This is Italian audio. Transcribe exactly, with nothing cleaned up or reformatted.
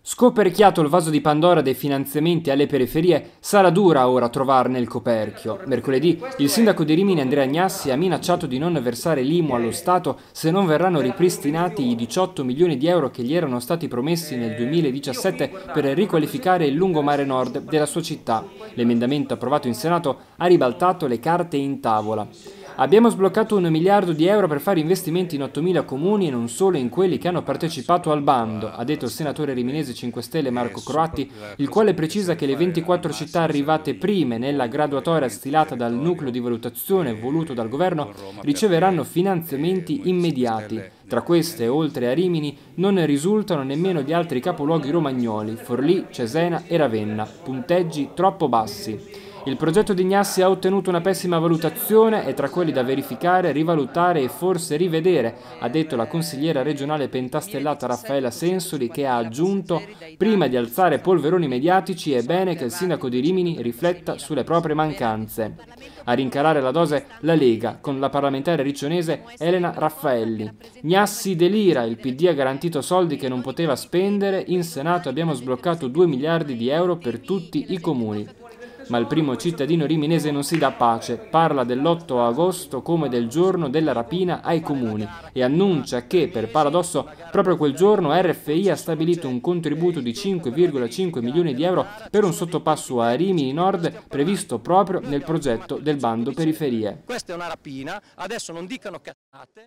Scoperchiato il vaso di Pandora dei finanziamenti alle periferie, sarà dura ora trovarne il coperchio. Mercoledì il sindaco di Rimini Andrea Gnassi ha minacciato di non versare l'I M U allo Stato se non verranno ripristinati i diciotto milioni di euro che gli erano stati promessi nel duemiladiciassette per riqualificare il lungomare nord della sua città. L'emendamento approvato in Senato ha ribaltato le carte in tavola. Abbiamo sbloccato un miliardo di euro per fare investimenti in ottomila comuni e non solo in quelli che hanno partecipato al bando, ha detto il senatore riminese cinque Stelle Marco Croatti, il quale precisa che le ventiquattro città arrivate prime nella graduatoria stilata dal nucleo di valutazione voluto dal governo riceveranno finanziamenti immediati. Tra queste, oltre a Rimini, non risultano nemmeno gli altri capoluoghi romagnoli, Forlì, Cesena e Ravenna, punteggi troppo bassi. Il progetto di Gnassi ha ottenuto una pessima valutazione e tra quelli da verificare, rivalutare e forse rivedere, ha detto la consigliera regionale pentastellata Raffaella Sensoli, che ha aggiunto: prima di alzare polveroni mediatici è bene che il sindaco di Rimini rifletta sulle proprie mancanze. A rincarare la dose la Lega, con la parlamentare riccionese Elena Raffaelli. Gnassi delira, il P D ha garantito soldi che non poteva spendere, in Senato abbiamo sbloccato due miliardi di euro per tutti i comuni. Ma il primo cittadino riminese non si dà pace, parla dell'otto agosto come del giorno della rapina ai comuni e annuncia che, per paradosso, proprio quel giorno R F I ha stabilito un contributo di cinque virgola cinque milioni di euro per un sottopasso a Rimini Nord previsto proprio nel progetto del bando periferie. Questa è una rapina, adesso non dicano cazzate.